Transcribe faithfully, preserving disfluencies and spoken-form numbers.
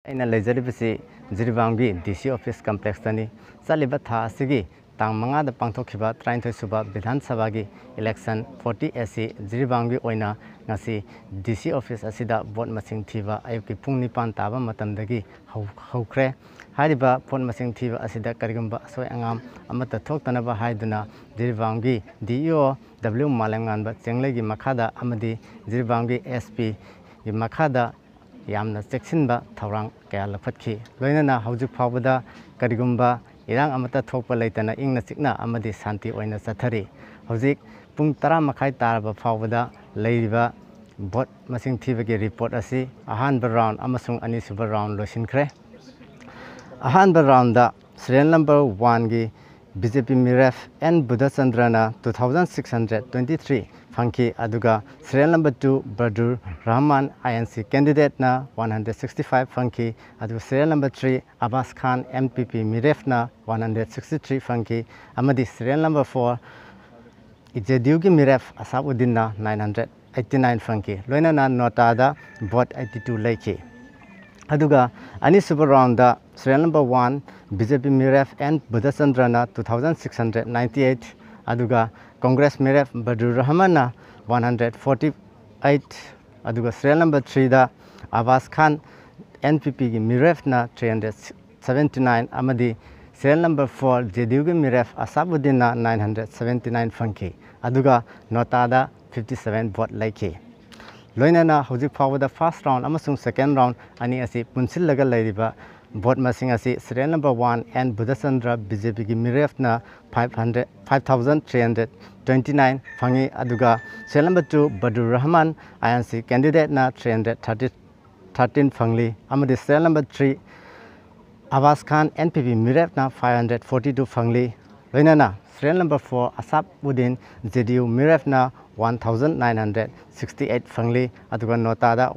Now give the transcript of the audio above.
ꯑꯩꯅ ꯂꯩꯖꯔꯤꯕꯁꯤ ꯖꯤꯔꯤꯕꯥꯝꯒꯤ ꯗꯤ ꯁꯤ ꯑꯣꯐꯤꯁ ꯀꯝꯄ꯭ꯂꯦꯛꯁꯇꯅꯤ ꯆꯠꯂꯤꯕ ꯊꯥ ꯑꯁꯤꯒꯤ ꯇꯥꯡ ꯃꯉꯥꯗ ꯄꯥꯡꯊꯣꯛꯈꯤꯕ ꯇꯔꯥꯅꯤꯊꯣꯏ ꯁꯨꯕ ꯕꯤꯙꯥꯟ ꯁꯚꯥꯒꯤ ꯏꯂꯦꯛꯁꯟ ꯐꯣꯔꯇꯤ ꯑꯁꯤ ꯖꯤꯔꯤꯕꯥꯝꯒꯤ ꯑꯣꯏꯅ ꯉꯁꯤ ꯗꯤ ꯁꯤ ꯑꯣꯐꯤꯁ ꯑꯁꯤꯗ ꯚꯣꯠ ꯃꯁꯤꯡ ꯊꯤꯕ ꯑꯌꯨꯛꯀꯤ ꯄꯨꯡ ꯅꯤꯄꯥꯟ ꯇꯥꯕ ꯃꯇꯝꯗꯒꯤ ꯍꯧꯈ꯭ꯔꯦ ꯍꯥꯏꯔꯤꯕ ꯚꯣꯠ ꯃꯁꯤꯡ ꯊꯤꯕ ꯑꯁꯤꯗ ꯀꯔꯤꯒꯨꯝꯕ ꯑꯁꯣꯏ ꯑꯉꯥꯝ ꯑꯃꯠꯇ ꯊꯣꯛꯇꯅꯕ ꯍꯥꯏꯗꯨꯅ ꯖꯤꯔꯤꯕꯥꯝꯒꯤ ꯗꯤ ꯏ ꯑꯣ ꯗꯕ꯭ꯂꯤꯎ ꯃꯥꯂꯦꯝꯉꯥꯟꯕ ꯆꯦꯡꯂꯩꯒꯤ ꯃꯈꯥꯗ ꯑꯃꯗꯤ ꯖꯤꯔꯤꯕꯥꯝꯒꯤ ꯑꯦꯁ ꯄꯤꯒꯤ ꯃꯈꯥꯗ ꯌꯥꯝꯅ ꯆꯦꯛꯁꯤꯟꯕ ꯊꯧꯔꯥꯡ ꯀꯌꯥ ꯂꯧꯈꯠꯈꯤ ꯂꯣꯏꯅꯅ ꯍꯧꯖꯤꯛ ꯐꯥꯎꯕꯗ ꯀꯔꯤꯒꯨꯝꯕ ꯏꯔꯥꯡ ꯑꯃꯠꯇ ꯊꯣꯛꯄ ꯂꯩꯇꯅ ꯏꯪꯅ ꯆꯤꯛꯅ ꯑꯃꯗꯤ ꯁꯥꯟꯇꯤ ꯑꯣꯏꯅ ꯆꯠꯊꯔꯤ ꯍꯧꯖꯤꯛ ꯄꯨꯡ ꯇꯔꯥ ꯃꯈꯥꯏ ꯇꯥꯔꯕ ꯐꯥꯎꯕꯗ ꯂꯩꯔꯤꯕ ꯚꯣꯠ ꯃꯁꯤꯡ ꯊꯤꯕꯒꯤ ꯔꯤꯄꯣꯔꯠ ꯑꯁꯤ ꯑꯍꯥꯟꯕ ꯔꯥꯎꯟ ꯑꯃꯁꯨꯡ ꯑꯅꯤꯁꯨꯕ ꯔꯥꯎꯟ ꯂꯣꯏꯁꯤꯟꯈ꯭ꯔꯦ ꯑꯍꯥꯟꯕ ꯔꯥꯎꯟꯗ ꯁꯤꯔꯤꯌꯦꯜ ꯅꯝꯕꯔ ꯋꯥꯟꯒꯤ ꯕꯤ ꯖꯦ ꯄꯤ ꯃꯤꯔꯦꯞ ꯑꯦꯟ ꯕꯨꯙꯆꯟꯗ꯭ꯔꯅ two thousand six hundred twenty three ꯐꯪꯈꯤ ꯑꯗꯨꯒ serial number two Badrur Rahman I N C ꯀꯦꯟꯗꯤꯗꯦꯠꯅ ꯋꯥꯟ ꯍꯟꯗ꯭ꯔꯦꯠ ꯁꯤꯛꯁꯇꯤ ꯐꯥꯏꯚ ꯐꯪꯈꯤ ꯑꯗꯨꯒ serial number three Abbas Khan M P P ꯃꯤꯔꯦꯞꯅ ꯋꯥꯟ ꯍꯟꯗ꯭ꯔꯦꯠ ꯁꯤꯛꯁꯇꯤ ꯊ꯭ꯔꯤ ꯐꯪꯈꯤ ꯑꯃꯗꯤ serial number four J D ꯌꯨꯒꯤ ꯃꯤꯔꯦꯞ ꯑꯁꯥꯕꯎꯗꯤꯟꯅ ꯅꯥꯏꯟ ꯍꯟꯗ꯭ꯔꯦꯠ ꯑꯩꯠꯇꯤ ꯅꯥꯏꯟ ꯐꯪꯈꯤ ꯂꯣꯏꯅꯅ ꯅꯣꯇꯥꯗ ꯚꯣꯠ ꯑꯩꯠꯇꯤ ꯇꯨ ꯂꯩꯈꯤ ꯑꯗꯨꯒ ꯑꯅꯤꯁꯨꯕ ꯔꯥꯎꯟꯗ serial number one B J P ꯃꯤꯔꯦꯞ ꯑꯦꯟ ꯕꯨꯙꯆꯟꯗ꯭ꯔꯅ two thousand six hundred ninety eight ꯑꯗꯨꯒ ꯀꯣꯡꯒ꯭ꯔꯦꯁ ꯃꯤꯔꯦꯞ ꯕꯔꯗꯨꯔ ꯔꯍꯃꯟꯅ ꯋꯥꯟ ꯍꯟꯗ꯭ꯔꯦꯠ ꯐꯣꯔꯇꯤ ꯑꯩꯠ ꯑꯗꯨꯒ ꯁꯤꯔꯤꯌꯦꯜ ꯅꯝꯕꯔ ꯊ꯭ꯔꯤꯗ ꯑꯕꯥꯁ ꯈꯥꯟ ꯑꯦꯟ ꯄꯤ ꯄꯤꯒꯤ ꯃꯤꯔꯦꯞꯅ ꯊ꯭ꯔꯤ ꯍꯟꯗ꯭ꯔꯦꯠ ꯁꯕꯦꯟꯇꯤ ꯅꯥꯏꯟ ꯑꯃꯗꯤ serial number four J D ꯌꯨꯒꯤ ꯃꯤꯔꯦꯞ ꯑꯁꯥꯕꯎꯗꯤꯟꯅ ꯅꯥꯏꯟ ꯍꯟꯗ꯭ꯔꯦꯠ ꯁꯕꯦꯟꯇꯤ ꯅꯥꯏꯟ ꯐꯪꯈꯤ ꯑꯗꯨꯒ ꯅꯣꯇꯥꯗ ꯐꯤꯐꯇꯤ ꯁꯕꯦꯟ ꯚꯣꯠ ꯂꯩꯈꯤ ꯂꯣꯏꯅꯅ ꯍꯧꯖꯤꯛ ꯐꯥꯎꯕꯗ ꯐꯥꯔꯁꯠ ꯔꯥꯎꯟ ꯑꯃꯁꯨꯡ ꯁꯦꯀꯦꯟ ꯔꯥꯎꯟ ꯑꯅꯤ ꯑꯁꯤ ꯄꯨꯟꯁꯤꯜꯂꯒ ꯂꯩꯔꯤꯕ ꯚꯣꯠ ꯃꯁꯤꯡ ꯑꯁꯤ serial number one N Budhachandra B J ꯄꯤꯒꯤ ꯃꯤꯔꯦꯞꯅ five hundred five thousand three hundred twenty nine ꯐꯪꯉꯤ ꯑꯗꯨꯒ serial number two Badrur Rahman I N C ꯀꯦꯟꯗꯤꯗꯦꯠꯅ ꯊ꯭ꯔꯤ ꯍꯟꯗ꯭ꯔꯦꯠ ꯊꯥꯔꯇꯤ ꯊꯥꯔꯇꯤꯟ ꯐꯪꯂꯤ ꯑꯃꯗꯤ serial number three Abbas Khan N P P ꯃꯤꯔꯦꯞꯅ ꯐꯥꯏꯚ ꯍꯟꯗ꯭ꯔꯦꯠ ꯐꯣꯔꯇꯤ ꯇꯨ ꯐꯪꯂꯤ ꯂꯣꯏꯅꯅ ꯁꯤꯔꯤꯌꯦꯜ ꯅꯝꯕꯔ ꯐꯣꯔ ꯑꯁꯥꯕꯎꯗꯤꯟ ꯖꯦ ꯗꯤ U ꯃꯤꯔꯦꯞꯅ one thousand nine hundred sixty eight ꯐꯪꯂꯤ ꯑꯗꯨꯒ ꯅꯣꯇꯥꯗ